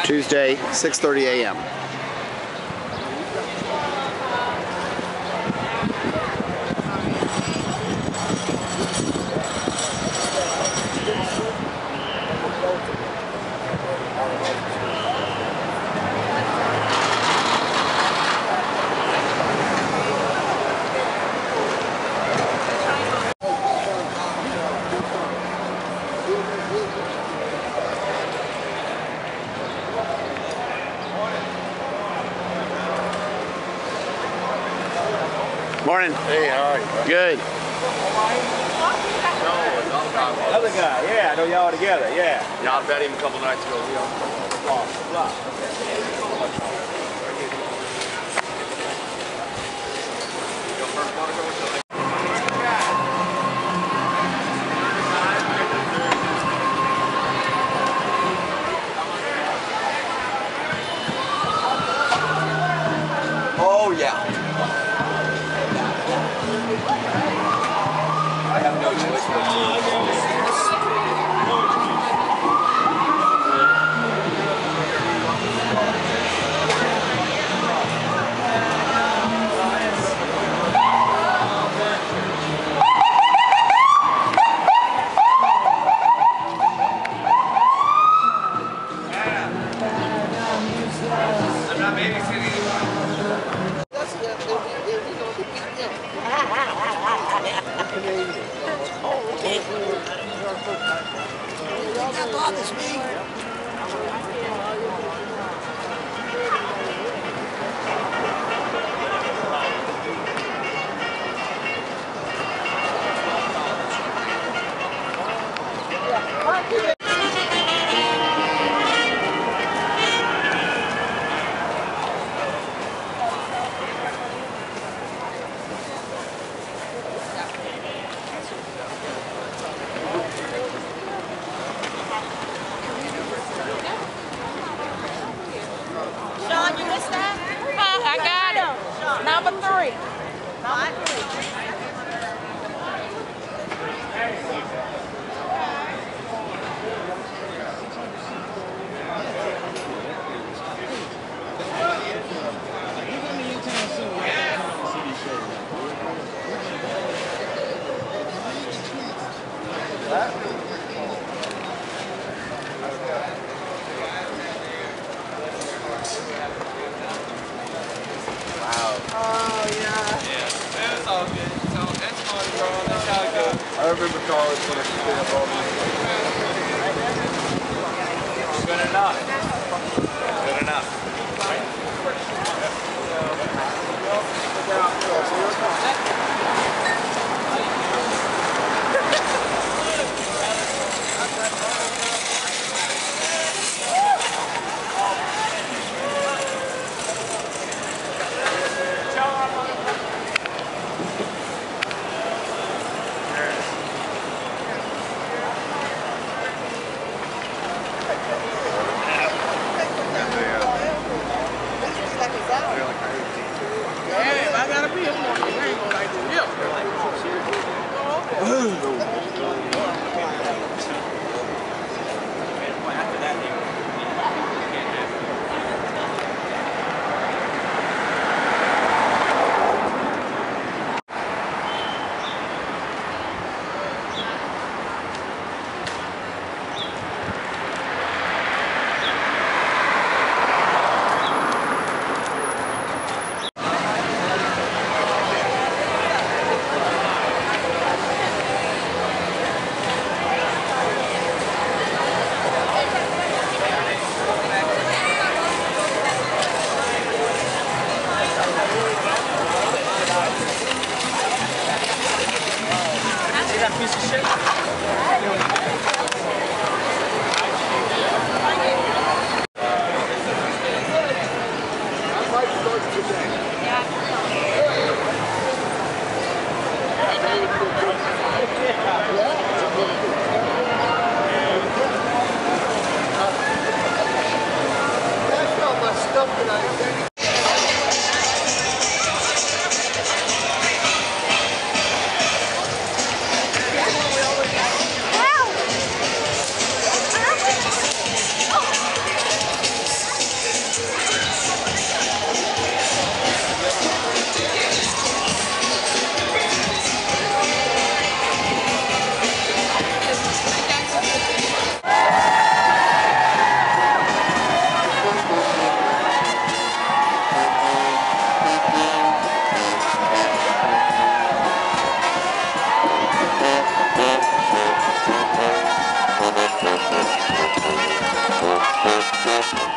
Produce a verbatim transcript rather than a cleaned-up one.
Tuesday, six thirty a m Morning. Hey, how are you? Good. Other guy, yeah, I know y'all together, yeah. Yeah, I met him a couple nights ago. Oh, yeah. I have no choice but I'm not babysitting you. That bothers me. Sean, you missed that? Huh, I got it. Number three. Number three. Oh, yeah. Yeah, that's all good. So that's Mardi Gras. That's how it goes. I remember college when I used to stay up all night. Good enough. Good enough. Yeah, if I gotta be, I'm gonna be like Thank you.